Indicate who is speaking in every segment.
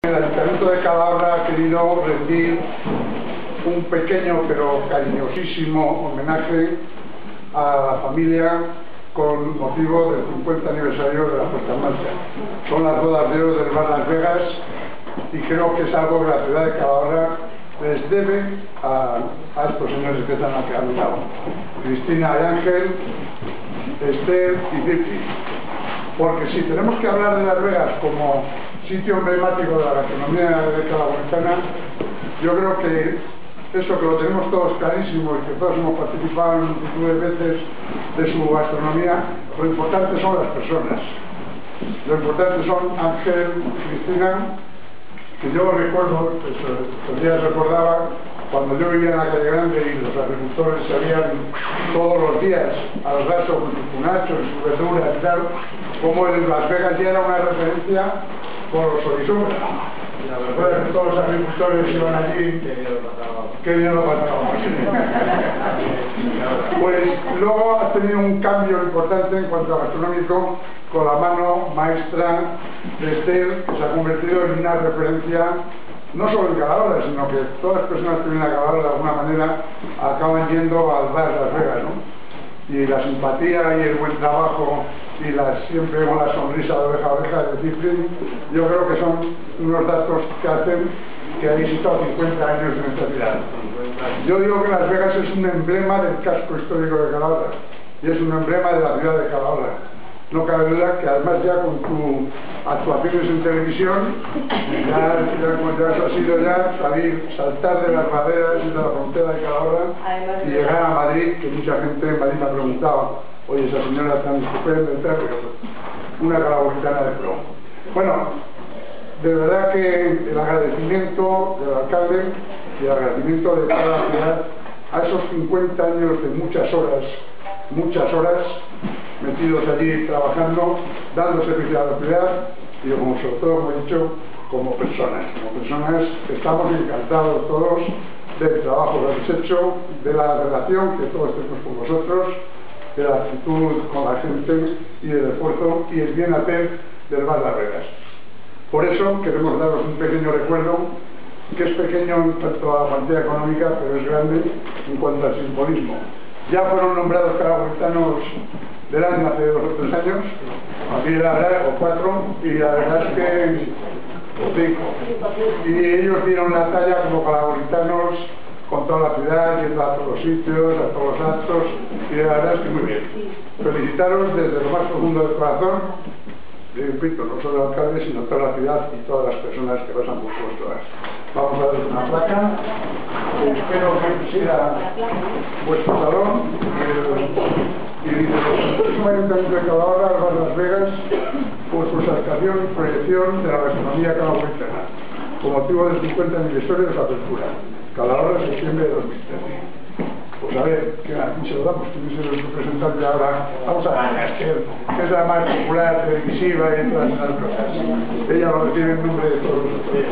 Speaker 1: El Ayuntamiento de Calahorra ha querido rendir un pequeño pero cariñosísimo homenaje a la familia con motivo del 50 aniversario de la puesta en marcha. Son las bodas de oro del Bar Las Vegas y creo que es algo que la ciudad de Calahorra les debe a estos señores que están aquí a mi lado. Cristina y Ángel, Esther y Cirti. Porque si tenemos que hablar de Las Vegas como sitio emblemático de la gastronomía de calahuitana, yo creo que eso que lo tenemos todos clarísimo y que todos hemos participado en multitud de veces de su gastronomía, lo importante son las personas. Lo importante son Ángel y Cristina, que yo recuerdo, estos días recordaba, cuando yo vivía en la calle Grande y los agricultores salían todos los días al raso con sus punachos y sus verduras y tal, como en Las Vegas ya era una referencia por los horizontes. La verdad es que todos los agricultores iban allí. Qué bien lo pasábamos. Pues luego ha tenido un cambio importante en cuanto a gastronómico con la mano maestra de Esther, que se ha convertido en una referencia no solo en Calahorra, sino que todas las personas que vienen a Calahorra de alguna manera acaban yendo al bar Las Vegas, ¿no? Y la simpatía y el buen trabajo y siempre con la sonrisa de oreja a oreja de Cifrin, yo creo que son unos datos que hacen que hayáis estado 50 años en esta ciudad. Yo digo que Las Vegas es un emblema del casco histórico de Calahorra y es un emblema de la ciudad de Calahorra. No cabe duda que además ya con tus actuaciones en televisión ya has sido ya saltar de las barreras y de la frontera de Calahorra y llegar a Madrid, que mucha gente en Madrid me ha preguntado, oye, esa señora tan estupenda y tal, pero una calahuitana de pro. Bueno, de verdad que el agradecimiento del alcalde y el agradecimiento de toda la ciudad a esos 50 años de muchas horas metidos allí trabajando, dando servicio a la ciudad y como sobre todo, como he dicho, como personas estamos encantados todos del trabajo que habéis hecho, de la relación que todos tenemos con vosotros, de la actitud con la gente y del esfuerzo y el bien hacer del Bar Las Vegas. Por eso queremos daros un pequeño recuerdo, que es pequeño en cuanto a la cuantía económica, pero es grande en cuanto al simbolismo. Ya fueron nombrados calahuitanos del año hace 2 o 3 años, aquí la verdad, o 4, y la verdad es que, o 5. Y ellos dieron la talla como calahuitanos con toda la ciudad, yendo a todos los sitios, a todos los actos, y la verdad es que muy bien. Felicitaros desde lo más profundo del corazón, repito, no solo el alcalde, sino toda la ciudad y todas las personas que pasan por vuestras. Vamos a dar una placa, espero que sea vuestro salón, y dice, el próximo Ayuntamiento de Calahorra, el Bar Las Vegas, por su exaltación y proyección de la gastronomía calahuitana, con motivo del 50 aniversario de su apertura. Calahorra, septiembre de 2013. Pues a ver, ¿qué se lo damos? ¿Quién es el representante ahora? Vamos a ver, que es la más popular, televisiva y todas esas cosas. Ella lo recibe en nombre de todos nosotros.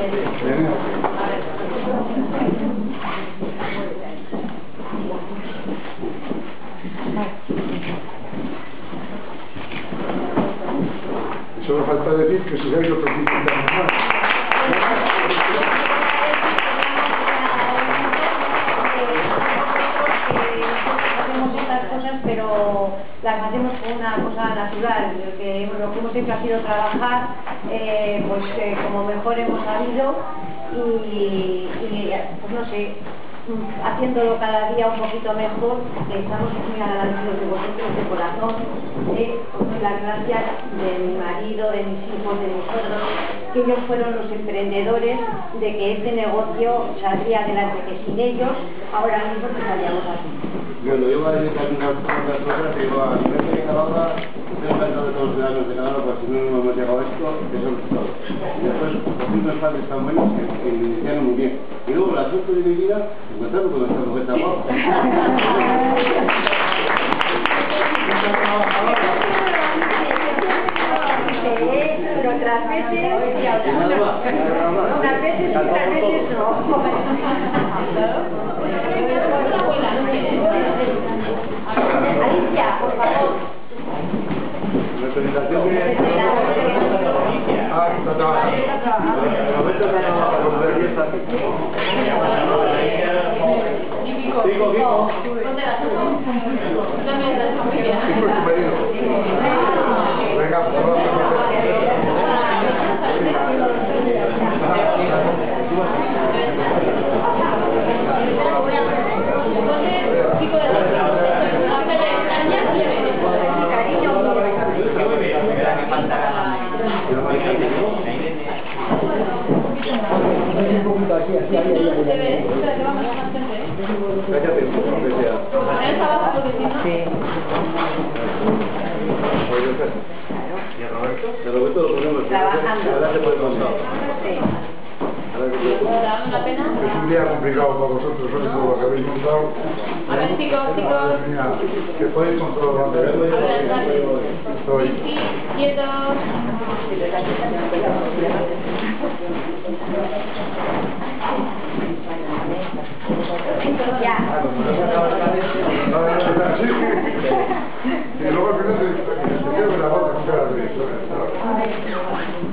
Speaker 1: Y solo falta decir que si hay otros 50 años más.
Speaker 2: Pero las hacemos con una cosa natural. Lo que hemos hecho ha sido trabajar como mejor hemos sabido y pues no sé, haciéndolo cada día un poquito mejor, porque estamos muy agradecidos de vosotros de corazón, os doy las gracias de mi marido, de mis hijos, de mis suegros, que ellos fueron los emprendedores de que este negocio saldría adelante, que sin ellos ahora mismo no estaríamos aquí.
Speaker 3: Bueno, yo voy a decir unas cuantas cosas, digo, a nivel de Calahorra, estoy encantado de todos los ciudadanos de Calahorra, porque si no hemos llegado a esto, que son todos. Y después, unos padres tan buenos que me iniciaron muy bien. Y luego, la suerte de mi vida, encontrarme con esta mujer tan guapa.
Speaker 2: Pero otras veces y otras veces y otras veces no. Alicia, por favor.
Speaker 1: Representación de... Venga, por favor.
Speaker 3: Roberto lo ponemos trabajando. Ahora se puede contar.
Speaker 1: Es un día complicado para vosotros, sobre todo lo que habéis montado.
Speaker 2: A ver, chicos.
Speaker 1: Mira, que podéis con todo lo que estoy.
Speaker 2: Quietos. Ya.
Speaker 1: Y luego al final se queda la voz de la directora.